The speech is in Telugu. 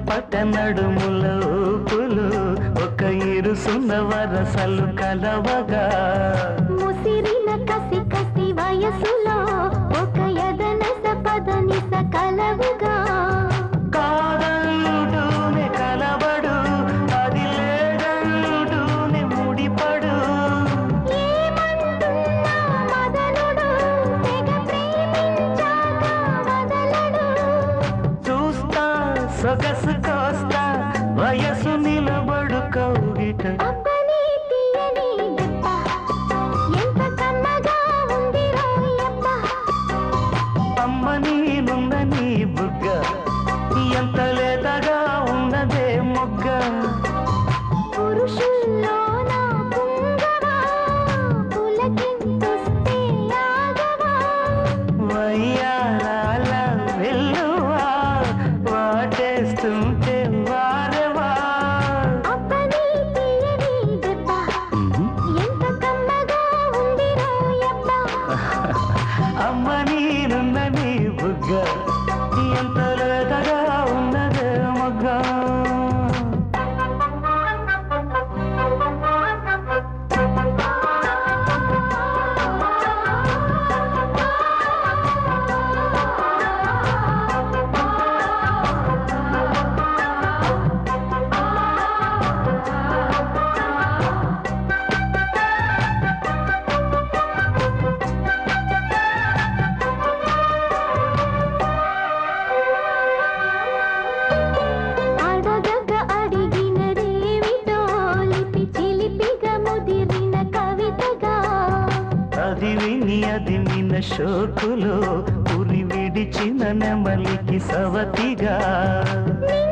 చిటపట నడుముల ఊపులు ఒక ఇరుసున్న వరసలు కలవగా ముసిరిన కసి కసి వయసులో ఒక యదనస పదనిస కలవుగా కాదంటూనే కలబడు అది లేదంటూనే ముడిపడు ఏమంటున్నా మదనుడు తెగ ప్రేమించాక వదలడు చూస్తా సొగసు కోస్తా వయసు నిలబడు కౌగిట అబ్బని తీయని దెబ్బ ఎంత కమ్మగా ఉంది రోయప్ప అమ్మ నీనుందని బుగ్గ ఎంత లేతగా ఉన్నదే మొగ్గ పురుషుల్లో నా పుంగవా పులకింతొస్తే ఆగవా వయ్యారాల వెల్లువా వాటేస్తుంటే వారవా అబ్బని తీయని దెబ్బ ఎంత కమ్మగా ఉంది రోయప్ప అమ్మ నీనుందని బుగ్గ ఎంత లేతగా ఉన్నదే మొగ్గ అడగక అడిగినదేమిటో లిపి చిలిపిగా ముదిరిన కవితగా అది విని అది నిన్న షోకులో ఉరి విడిచిన నెమలికి సవతిగా నీ